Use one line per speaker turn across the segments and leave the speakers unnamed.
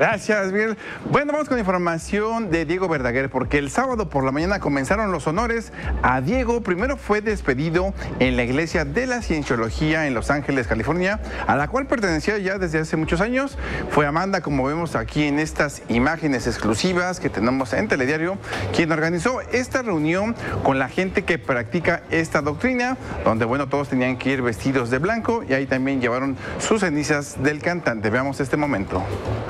Gracias, Miguel. Bueno, vamos con información de Diego Verdaguer, porque el sábado por la mañana comenzaron los honores a Diego. Primero fue despedido en la iglesia de la Cienciología en Los Ángeles, California, a la cual pertenecía ya desde hace muchos años. Fue Amanda, como vemos aquí en estas imágenes exclusivas que tenemos en Telediario, quien organizó esta reunión con la gente que practica esta doctrina, donde, bueno, todos tenían que ir vestidos de blanco y ahí también llevaron sus cenizas del cantante. Veamos este momento.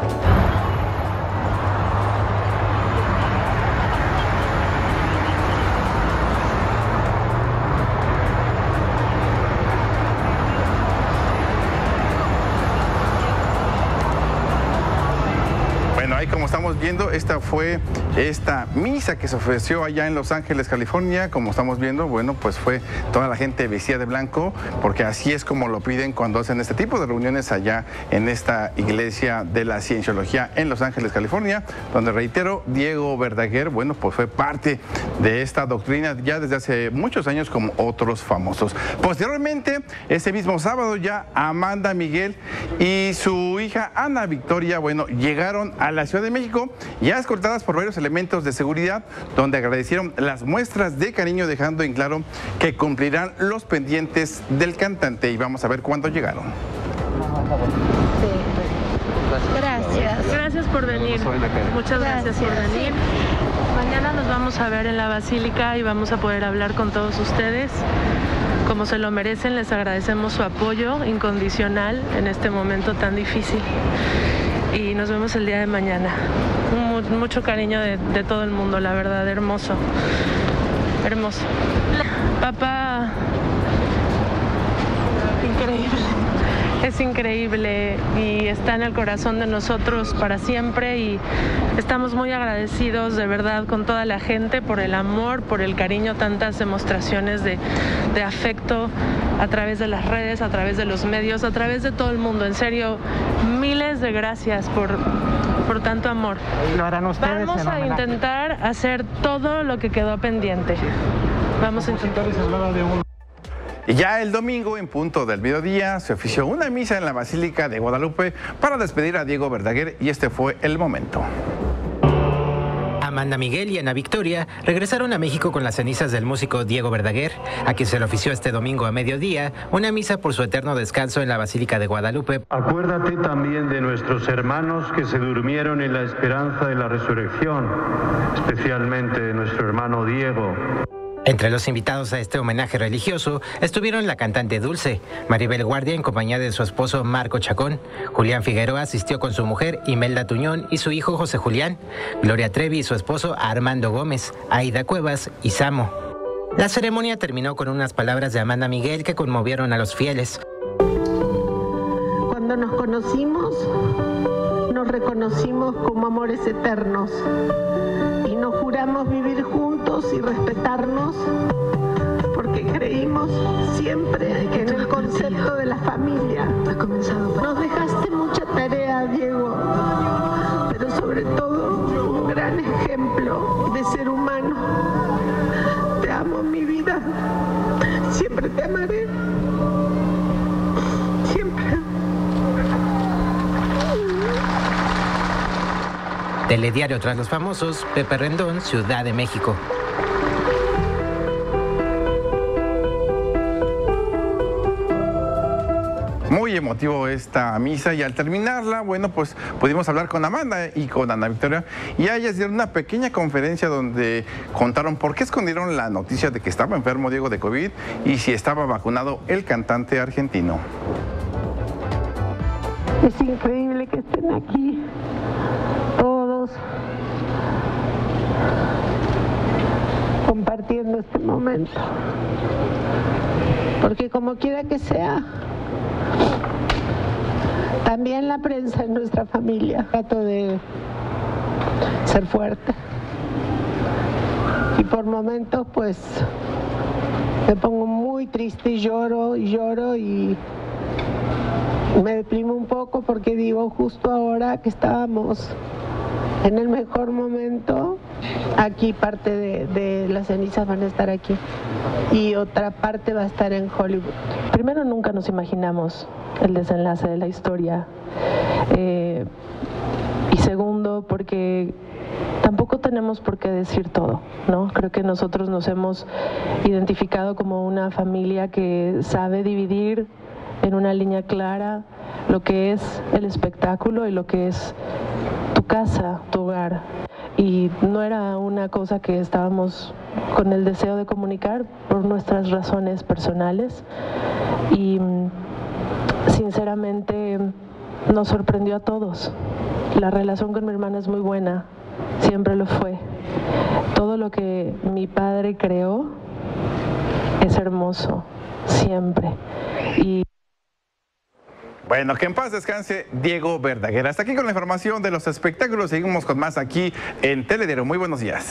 Ahí, como estamos viendo, esta fue esta misa que se ofreció allá en Los Ángeles, California. Como estamos viendo, bueno, pues fue toda la gente vestida de blanco, porque así es como lo piden cuando hacen este tipo de reuniones allá en esta iglesia de la Cienciología en Los Ángeles, California, donde, reitero, Diego Verdaguer, bueno, pues fue parte de esta doctrina ya desde hace muchos años, como otros famosos. Posteriormente, ese mismo sábado, ya Amanda Miguel y su hija Ana Victoria, bueno, llegaron a la Ciudad de México, ya escoltadas por varios elementos de seguridad, donde agradecieron las muestras de cariño, dejando en claro que cumplirán los pendientes del cantante. Y vamos a ver cuándo llegaron.
Gracias por venir. Muchas gracias por venir. Mañana nos vamos a ver en la Basílica y vamos a poder hablar con todos ustedes. Como se lo merecen, les agradecemos su apoyo incondicional en este momento tan difícil. Y nos vemos el día de mañana. Mucho cariño de todo el mundo, la verdad, hermoso. Hermoso. Papá, increíble. Es increíble y está en el corazón de nosotros para siempre, y estamos muy agradecidos de verdad con toda la gente por el amor, por el cariño, tantas demostraciones de afecto a través de las redes, a través de los medios, a través de todo el mundo. En serio, miles de gracias por tanto amor.
¿Lo harán ustedes?
Vamos a intentar hacer todo lo que quedó pendiente. Vamos a intentar.
Y ya el domingo, en punto del mediodía, se ofició una misa en la Basílica de Guadalupe para despedir a Diego Verdaguer, y este fue el momento.
Amanda Miguel y Ana Victoria regresaron a México con las cenizas del músico Diego Verdaguer, a quien se le ofició este domingo a mediodía una misa por su eterno descanso en la Basílica de Guadalupe.
Acuérdate también de nuestros hermanos que se durmieron en la esperanza de la resurrección, especialmente de nuestro hermano Diego.
Entre los invitados a este homenaje religioso estuvieron la cantante Dulce, Maribel Guardia en compañía de su esposo Marco Chacón, Julián Figueroa asistió con su mujer Imelda Tuñón y su hijo José Julián, Gloria Trevi y su esposo Armando Gómez, Aida Cuevas y Samo. La ceremonia terminó con unas palabras de Amanda Miguel que conmovieron a los fieles.
Cuando nos conocimos, nos reconocimos como amores eternos y nos juramos vivir juntos y respetarnos, porque creímos siempre que en el concepto de la familia. Nos dejaste mucha tarea, Diego, pero sobre todo un gran ejemplo de ser humano. Te amo, mi vida. Siempre te amaré. Siempre.
Telediario tras los famosos, Pepe Rendón, Ciudad de México.
Muy emotivo esta misa, y al terminarla, bueno, pues pudimos hablar con Amanda y con Ana Victoria, y a ellas dieron una pequeña conferencia donde contaron por qué escondieron la noticia de que estaba enfermo Diego de COVID y si estaba vacunado el cantante argentino.
Es increíble que estén aquí todos compartiendo este momento, porque como quiera que sea, también la prensa en nuestra familia. Trato de ser fuerte y por momentos pues me pongo muy triste y lloro y me deprimo un poco, porque digo, justo ahora que estábamos en el mejor momento, aquí parte de las cenizas van a estar aquí y otra parte va a estar en Hollywood.
Primero, nunca nos imaginamos el desenlace de la historia, y porque tampoco tenemos por qué decir todo, ¿no? Creo que nosotros nos hemos identificado como una familia que sabe dividir en una línea clara lo que es el espectáculo y lo que es tu casa, tu hogar. Y no era una cosa que estábamos con el deseo de comunicar por nuestras razones personales. Y sinceramente nos sorprendió a todos. La relación con mi hermana es muy buena, siempre lo fue. Todo lo que mi padre creó es hermoso, siempre. Y
bueno, que en paz descanse Diego Verdaguer. Hasta aquí con la información de los espectáculos. Seguimos con más aquí en Telediario. Muy buenos días.